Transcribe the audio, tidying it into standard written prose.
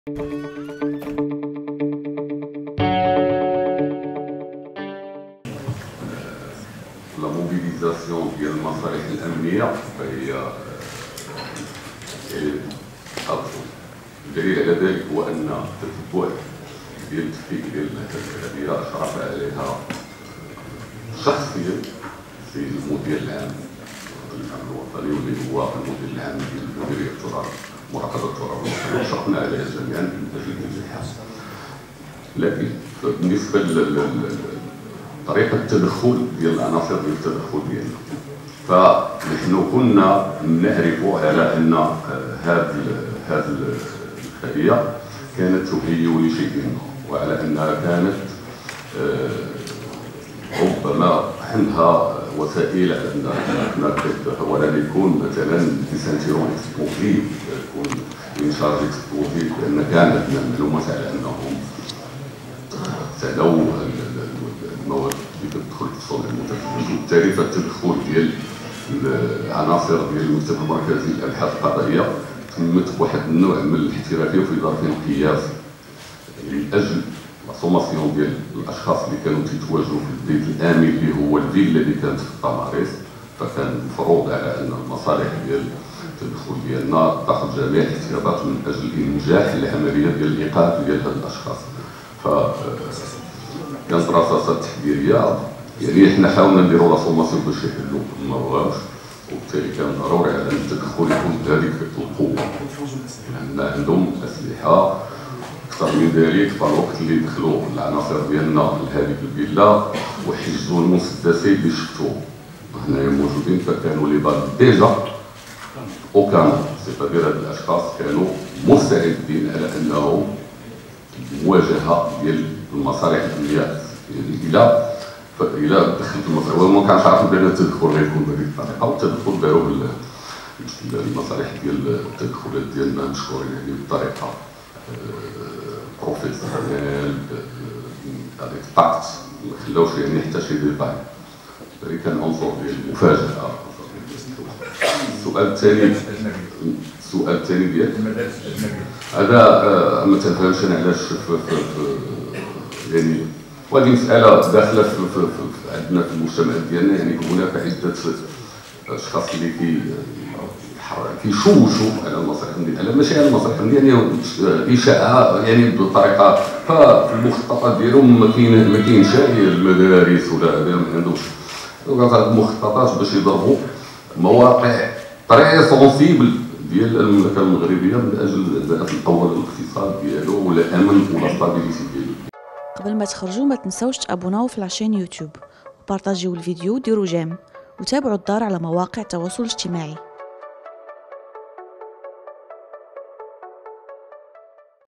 لا موبيليزاسيون ديال المصالح الامنيه فهي الدليل على ذلك هو ان التتبع ديال التفكيك ديال الهديه اشرف عليها شخصيا السيد المدير العام للامن الوطني واللي هو المدير العام ديال مديريه التراب مراقبه التراب الوطني، وشرفنا عليها جميعا من اجل انجاحها. لكن بالنسبه طريقه التدخل ديال العناصر ديال التدخل ديالنا، فنحن كنا نعرف على ان هذه الهديه كانت تهيئ لشيء ما، وعلى انها كانت ربما عندها وسائل على انها اولا يكون مثلا ديسانتيرون اكسبلوزيف، يكون انشارج اكسبلوزيف، لان كانت عندنا معلومات على انهم سالوا المواد اللي كتدخل في الصنع المتفجر، وبالتالي فالتدخل ديال العناصر ديال المكتب المركزي للابحاث القضائيه تمت بواحد النوع من الاحترافيه وفي ظرف القياس من اجل لا سوماسيون ديال الاشخاص اللي كانوا تيتواجدوا في البيت الامن اللي هو الفيلا اللي كانت في التماريس، فكان مفروض على ان المصالح ديال التدخل ديالنا تاخذ جميع الاحتياطات من اجل انجاح العمليه ديال الايقاف ديال هاد الاشخاص. ف كانت رصاصات تحذيريه، يعني حنا حاولنا نديروا لا سوماسيون باش يحلوا ما بغاوش، وبالتالي كان ضروري على التدخل يكون بهذيك القوه، لان عندهم اسلحه اكثر من ذلك. في الوقت اللي دخلوا العناصر ديالنا لهذيك الفيلا وحجزوا المسدسين اللي شفتوهم هنايا موجودين، فكانوا لي بال ديجا وكانوا سيتادير هاد الاشخاص كانوا مستعدين على انهم مواجهه ديال المصالح الامنيه. يعني الى دخلت المصالح، هو ما كانش عارف بان التدخل غيكون بهذه الطريقه، والتدخل داروا المصالح ديال التدخلات ديالنا مشكورين يعني بطريقه بروفيسيونيل هذيك الطاقت، ما خلاوش يعني حتى شي ديتاي، هذا كان عنصر ديال المفاجاه. السؤال الثاني ديالك هذا ما تنفهمش انا علاش يعني وهذه مساله داخله في عندنا في المجتمع ديالنا، يعني هناك عده اشخاص اللي كيشوشوا على المصالح الامنيه، على ماشي على المصالح الامنيه، يعني اشاعه يعني بطريقه، ففي المخططات ديالهم ما كاينش المدارس ولا ما عندهمش المخططات باش يضربوا مواقع طري سونسيبل ديال المملكه المغربيه من اجل الاول الاقتصاد ديالو ولا امن ولا ستابيليتي ديالو. قبل ما تخرجوا ما تنساوش تابوناو في العشان يوتيوب وبارطاجيو الفيديو وديروا جيم وتابعوا الدار على مواقع التواصل الاجتماعي.